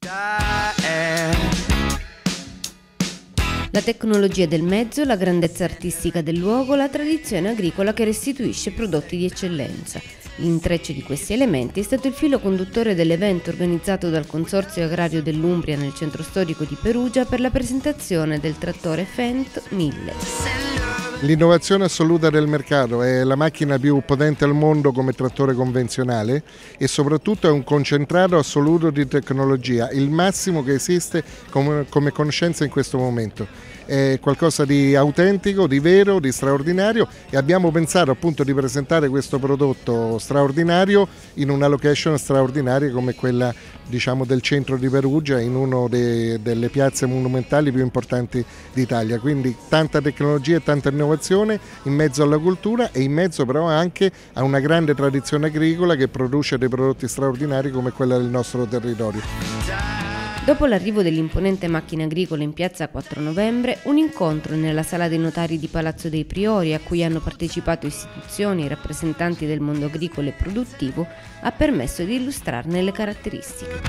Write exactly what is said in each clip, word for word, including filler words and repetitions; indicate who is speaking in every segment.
Speaker 1: La tecnologia del mezzo, la grandezza artistica del luogo, la tradizione agricola che restituisce prodotti di eccellenza. L'intreccio di questi elementi è stato il filo conduttore dell'evento organizzato dal Consorzio Agrario dell'Umbria nel centro storico di Perugia per la presentazione del trattore Fendt mille.
Speaker 2: L'innovazione assoluta del mercato, è la macchina più potente al mondo come trattore convenzionale e soprattutto è un concentrato assoluto di tecnologia, il massimo che esiste come, come conoscenza in questo momento. È qualcosa di autentico, di vero, di straordinario e abbiamo pensato appunto di presentare questo prodotto straordinario in una location straordinaria come quella, diciamo, del centro di Perugia, in una delle piazze monumentali più importanti d'Italia. Quindi tanta tecnologia e tanta innovazione in mezzo alla cultura e in mezzo però anche a una grande tradizione agricola che produce dei prodotti straordinari come quella del nostro territorio.
Speaker 1: Dopo l'arrivo dell'imponente macchina agricola in piazza quattro novembre, un incontro nella sala dei notari di Palazzo dei Priori, a cui hanno partecipato istituzioni e rappresentanti del mondo agricolo e produttivo, ha permesso di illustrarne le caratteristiche.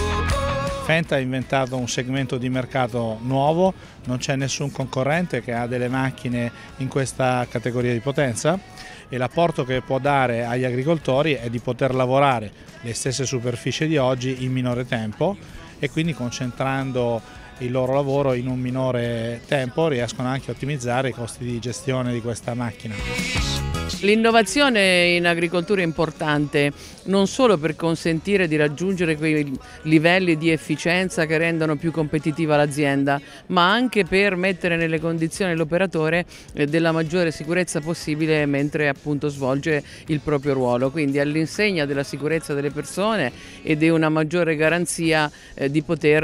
Speaker 3: Fendt ha inventato un segmento di mercato nuovo, non c'è nessun concorrente che ha delle macchine in questa categoria di potenza e l'apporto che può dare agli agricoltori è di poter lavorare le stesse superfici di oggi in minore tempo e quindi concentrando il loro lavoro in un minore tempo riescono anche a ottimizzare i costi di gestione di questa macchina.
Speaker 4: L'innovazione in agricoltura è importante non solo per consentire di raggiungere quei livelli di efficienza che rendono più competitiva l'azienda, ma anche per mettere nelle condizioni l'operatore della maggiore sicurezza possibile mentre appunto svolge il proprio ruolo, quindi all'insegna della sicurezza delle persone e di una maggiore garanzia eh, di poter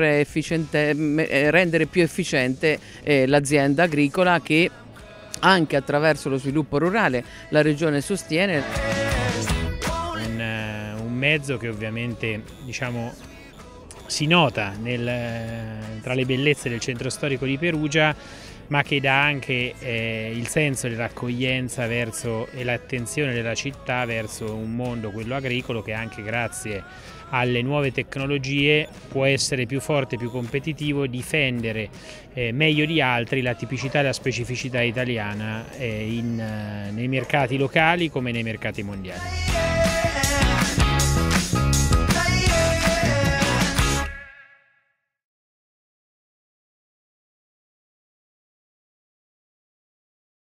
Speaker 4: rendere più efficiente eh, l'azienda agricola che anche attraverso lo sviluppo rurale la Regione sostiene.
Speaker 5: Un, un mezzo che ovviamente, diciamo, si nota nel, tra le bellezze del centro storico di Perugia, ma che dà anche eh, il senso dell'accoglienza verso e l'attenzione della città verso un mondo, quello agricolo, che anche grazie alle nuove tecnologie può essere più forte, più competitivo, difendere eh, meglio di altri la tipicità e la specificità italiana eh, in, eh, nei mercati locali come nei mercati mondiali.